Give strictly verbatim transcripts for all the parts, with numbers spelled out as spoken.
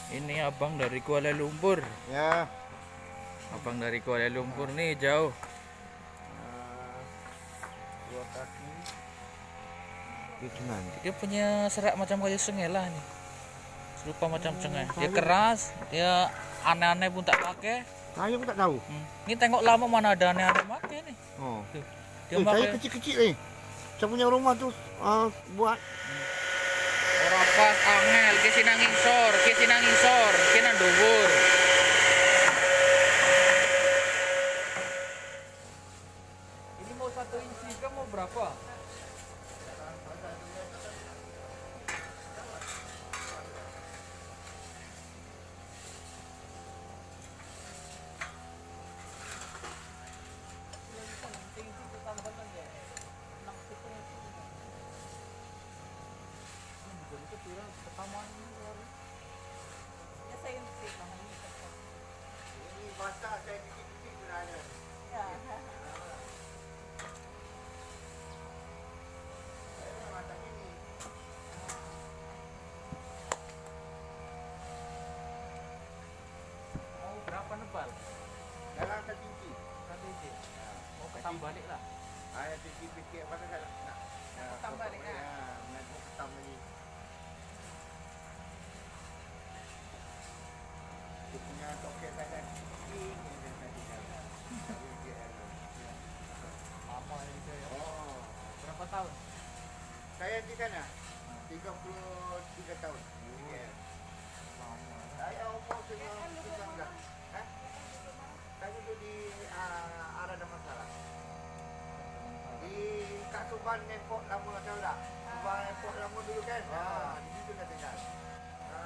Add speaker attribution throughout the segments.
Speaker 1: Ini abang dari Kuala Lumpur.
Speaker 2: Ya.
Speaker 1: Abang dari Kuala Lumpur nih jauh.
Speaker 2: Uh, dua kaki. Itu nanti.
Speaker 1: Dia punya serak macam kayu sengela nih. Serupa macam
Speaker 2: Oh,
Speaker 1: cengai. Dia
Speaker 2: kayu.
Speaker 1: keras, dia aneh-aneh pun tak pakai.
Speaker 2: Kayu aku tak tahu.
Speaker 1: Hmm. Ini tengok lama mana ada aneh-aneh pakai nih.
Speaker 2: Oh.
Speaker 1: Tuh. Dia
Speaker 2: Eh, kayu
Speaker 1: pakai
Speaker 2: kecil-kecil ni. Saya punya rumah tu uh, buat.
Speaker 1: ora pas angel, ki sinang ngisor, ki sinang ngisor, ki nang dhuwur. Ini mau satu inci kan mau berapa?
Speaker 2: Ini basah saya kecil-kecil sebenarnya.
Speaker 3: Ya.
Speaker 2: Saya masak ini.
Speaker 1: Mau berapa nebal?
Speaker 2: Dalam satu inci.
Speaker 1: Satu inci. Mau ketam balik lah.
Speaker 2: Ada sikit-sikit apa tak nak. Nak
Speaker 3: ketam balik kan?
Speaker 2: Ya, nak ketam lagi. Dia punya toket ada kecil ni dia tadi dah.
Speaker 1: Lama ini saya.
Speaker 2: Oh,
Speaker 1: Berapa tahun?
Speaker 2: saya di sana tiga puluh tiga tahun. Ya. Saya umur sembilan belas. Hah? Saya tu di uh, arah Damansara. Di Kak Suban Airport lama tahu tak? Suban Airport lama dulu kan? Ha, di situ dah tinggal. Ha.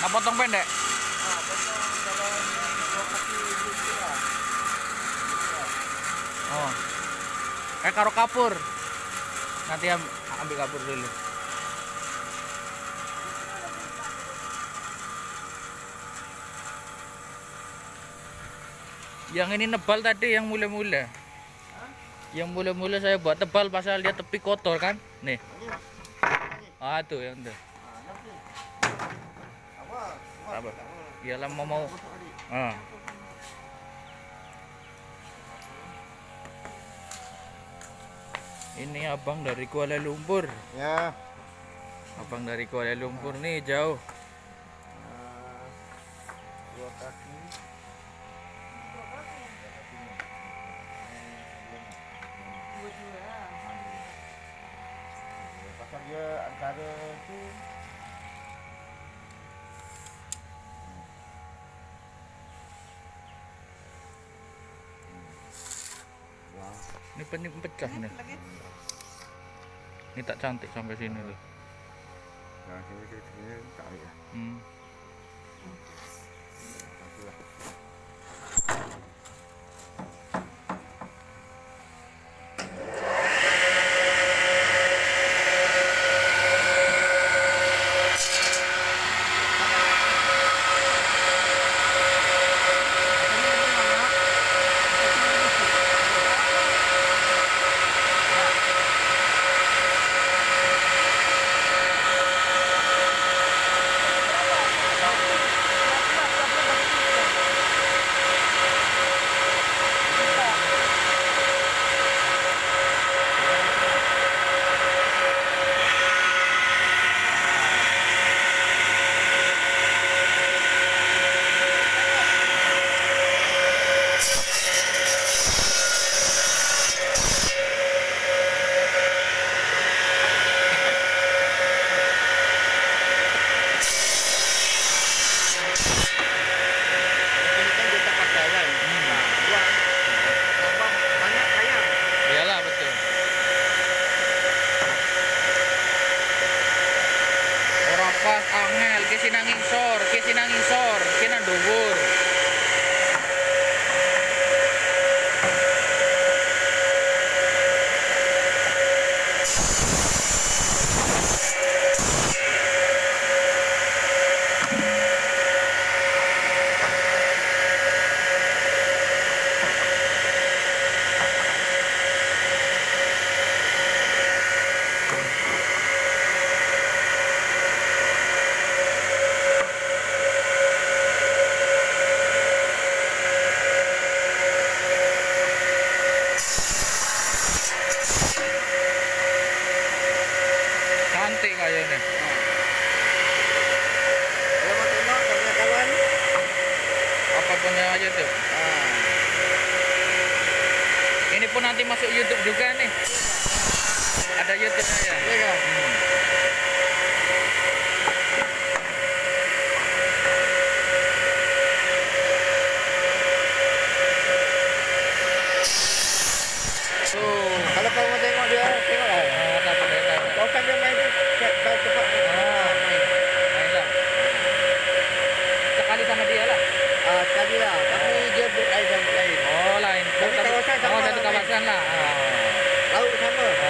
Speaker 1: Nah, potong pendek.
Speaker 2: Ah, potong dalam dua kaki gitu lah.
Speaker 1: Oh. Kayak karo kapur. Nanti am- ambil kapur dulu. Yang ini nebal tadi yang mula-mula. Yang mula-mula saya buat tebal pas saya lihat tepi kotor kan. Nih.
Speaker 2: Ini, ini.
Speaker 1: Ah tuh yang tuh.
Speaker 2: Ah, nanti. Apa?
Speaker 1: Apa? Iyalah mau mau. Ah. Ini abang dari Kuala Lumpur.
Speaker 2: Ya.
Speaker 1: Abang dari Kuala Lumpur nih jauh.
Speaker 2: Ah, dua kaki. Pasal dia antara tu. Wah.
Speaker 1: Ini penyim pecah nih. Ini tak cantik sampai sini tuh.
Speaker 2: Nah, sini sini sini tak ada.
Speaker 1: Hmm. Iyalah betul. Ora pas angel ke sinang ngisor, ke sinang ngisor, ke nang dhuwur. Cantik kayaknya.
Speaker 2: Kalau mau tengok punya kawan.
Speaker 1: Apa punya aja tuh.
Speaker 2: Ah.
Speaker 1: Ini pun nanti masuk YouTube juga nih. Ada YouTube-nya ya.
Speaker 2: Iya kan?
Speaker 1: Hmm. Tuh.
Speaker 2: Kalau kau mau tengok dia, tengoklah.
Speaker 1: Oh, tak boleh tak.
Speaker 2: Kau kan dia main tu, kau cepat.
Speaker 1: Oh, main. Main lah. Sekali sama dia lah.
Speaker 2: Ah, sekali lah. Tapi dia buat lain sama lain.
Speaker 1: Oh, lain.
Speaker 2: Tapi kawasan sama
Speaker 1: Oh, satu
Speaker 2: lah,
Speaker 1: kawasan lah. Oh.
Speaker 2: Laut sama.
Speaker 1: Oh.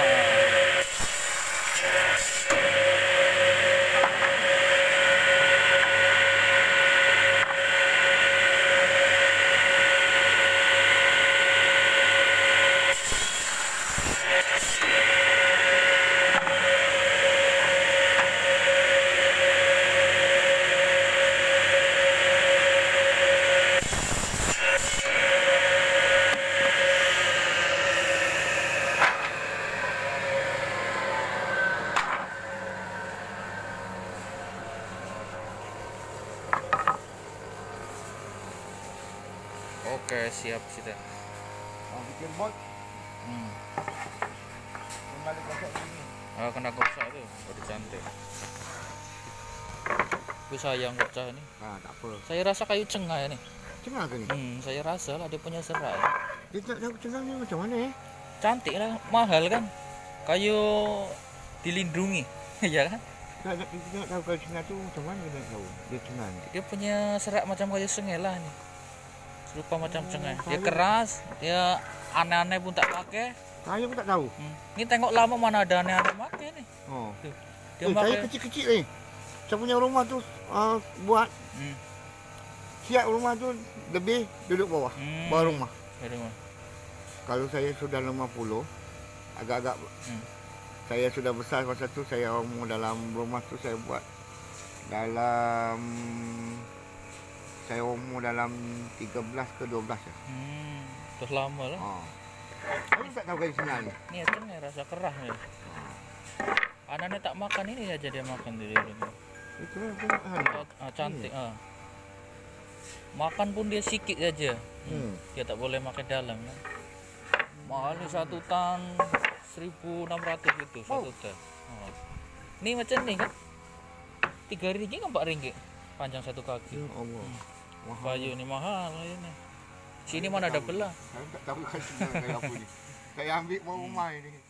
Speaker 1: Oke, siap sudah.
Speaker 2: Ah, bikin bot,
Speaker 1: Hmm.
Speaker 2: kembali kosong ini.
Speaker 1: Ah, kena gosok tuh, udah cantik. Tapi sayang kok cah ini.
Speaker 2: Ah, tak apa.
Speaker 1: Saya rasa kayu cengah ini.
Speaker 2: Cengah ke ni?
Speaker 1: Hmm, saya rasa lah dia punya serai.
Speaker 2: Dia tak tahu cengah ni macam mana eh?
Speaker 1: Cantik lah, mahal kan. Kayu dilindungi, ya kan?
Speaker 2: Tak nak kita nak tahu kalau Cina tu macam mana kita nak tahu dia Cina ni.
Speaker 1: Dia punya serat macam kayu sungai lah ni. Serupa macam
Speaker 2: Oh,
Speaker 1: sungai. Dia
Speaker 2: kayu.
Speaker 1: keras, dia aneh-aneh pun tak pakai.
Speaker 2: Saya pun tak tahu.
Speaker 1: Hmm. Ni tengok lama mana ada aneh-aneh pakai ni.
Speaker 2: Oh.
Speaker 1: Tuh. Dia
Speaker 2: Eh, saya
Speaker 1: pakai.
Speaker 2: kecil-kecil ni. Saya punya rumah tu uh, buat
Speaker 1: Hmm.
Speaker 2: siap rumah tu lebih duduk bawah.
Speaker 1: Hmm.
Speaker 2: Bawah rumah.
Speaker 1: Dari mana?
Speaker 2: Kalau saya sudah lima puluh, agak-agak
Speaker 1: Hmm.
Speaker 2: saya sudah besar masa tu, saya umur dalam rumah tu saya buat dalam saya umur dalam tiga belas ke dua belas ya.
Speaker 1: Hmm. Terus lama lah.
Speaker 2: Ha. Saya tak tahu kayu Cina ni.
Speaker 1: Ni sungai rasa keras ni. Anaknya tak makan ini aja dia makan dia. dia.
Speaker 2: Itu lah aku nak tahu.
Speaker 1: Ah, cantik ah. Makan pun dia sikit saja.
Speaker 2: Hmm.
Speaker 1: Dia tak boleh makan dalam kan. Mahal ni satu tan seribu enam ratus gitu satu tan. Oh. Ni macam ni kan. tiga ringgit kan empat ringgit. Panjang satu kaki.
Speaker 2: Ya Allah. Mahal.
Speaker 1: Kayu ni mahal ni. Sini mana ada belah.
Speaker 2: Saya tak tahu kayu Cina kayu apa ni. Saya ambil bawa rumah ini.